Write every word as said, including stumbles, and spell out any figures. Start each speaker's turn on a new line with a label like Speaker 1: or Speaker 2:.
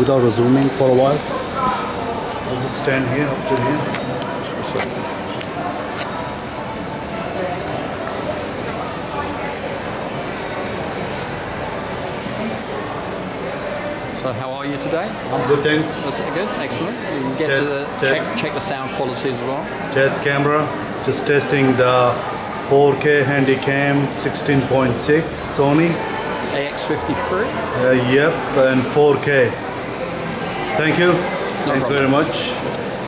Speaker 1: without zooming for a while. I'll just stand here up to here.
Speaker 2: So how are you today?
Speaker 1: I'm good, thanks.
Speaker 2: That's good, excellent. You can get
Speaker 1: Ted,
Speaker 2: to the,
Speaker 1: Ted.
Speaker 2: check, check the sound quality as well.
Speaker 1: Ted's camera, just testing the four K Handycam sixteen point six Sony.
Speaker 2: A X fifty-three?
Speaker 1: Uh, yep, and four K. Thank you. No Thanks problem. very much.